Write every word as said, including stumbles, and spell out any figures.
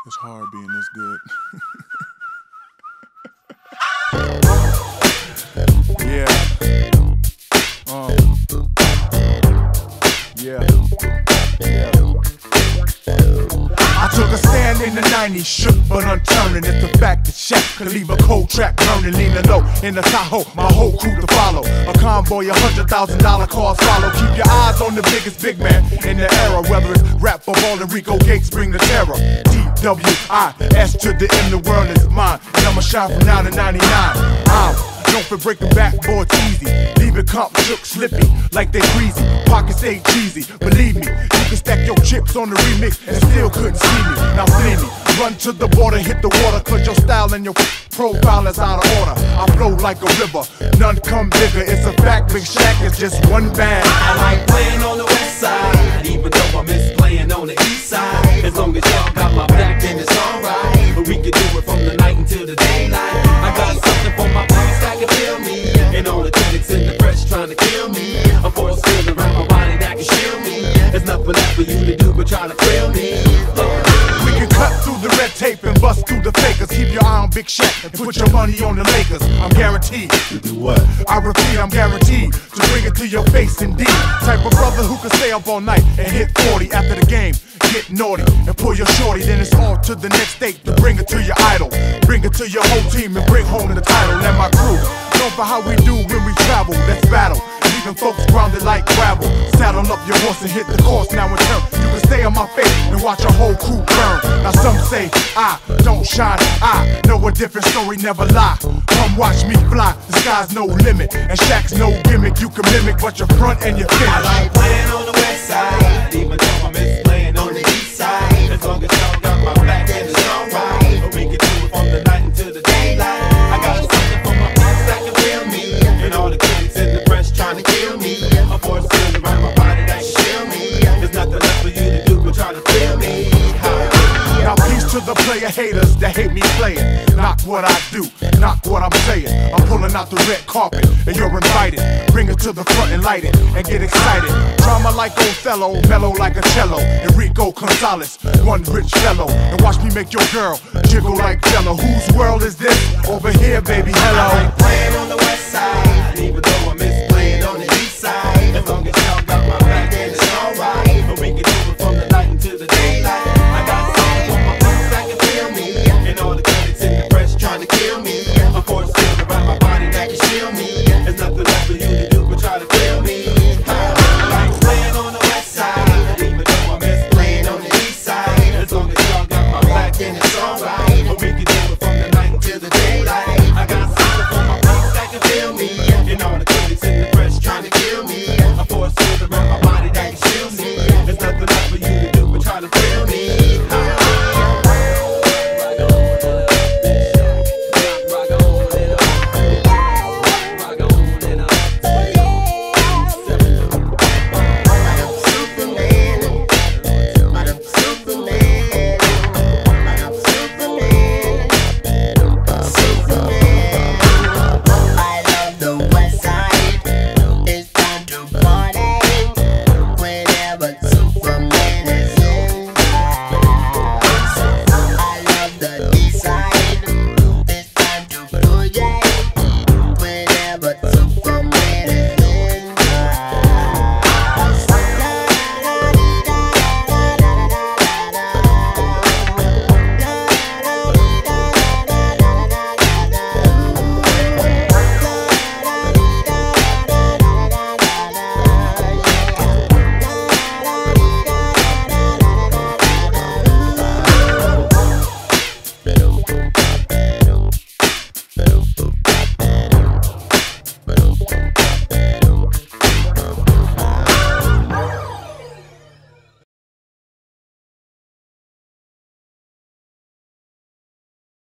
It's hard being this good. Yeah. Uh. Yeah. Yeah. I took a stand in the nineties, shook but unturning. It's the fact that Shaq could leave a cold track burning, leaning low in the Tahoe, my whole crew to follow. A convoy, a hundred thousand dollar cars follow. Keep your eyes on the biggest big man in the era, whether it's rap or ball and Rico Gates bring the terror. D W I S to the M, the world is mine, and I'ma shine from now to ninety-nine. I'm known for breaking back, boy, it's easy. Leaving comp shook, slippy, like they greasy. Pockets ain't cheesy, believe me. You can stack your chips on the remix and still couldn't see me. Now flee me, run to the border, hit the water, cause your style and your profile is out of order. I flow like a river, none come bigger. It's a fact, Big Shaq is just one band. I like playing on the west side, even though I miss playing on the east side. As long as y'all got my back, then it's alright. But we can do it from the night until the daylight. I got something for my past that can feel me, and all the critics in the press trying to kill me. A force field around my body that can shield me. There's nothing left for you to do but try to thrill me. We can cut through the red tape and bust through the fakers. Keep your eye on Big Shaq and put your money on the Lakers. I'm guaranteed To do what? I repeat, I'm guaranteed to bring it to your face indeed. Type of brother who can stay up all night and hit forty after the game. Get naughty and pull your shorty, then it's on to the next state to bring it to your idol. Bring it to your whole team and bring home the title. And my crew, known for how we do when we travel. Let's battle, leaving folks grounded like gravel. Saddle up your horse and hit the course now in turn. You can stay on my face and watch a whole crew burn. Now some say I don't shine, I know a different story, never lie. Come watch me fly, the sky's no limit, and Shaq's no gimmick. You can mimic, but your front and your finish. I like playing on the west side, even though I miss playing on the east side. As long as y'all got my back, then it's alright. But we can do it from the night until the daylight. I got something for my past that can feel me, and all the critics in the press trying to kill me. A force field around my body that can shield me. There's nothing left for you to do but try to feel me. Now peace to the player haters that hate me playing. Knock what I do, knock what I'm saying. I'm pulling out the red carpet and you're invited. Bring it to the front and light it and get excited. Drama like Othello, mellow like a cello. Enrico Gonzalez, one rich fellow. And watch me make your girl jiggle like Jello. Whose world is this? Over here, baby, hello. I like playing on the west side,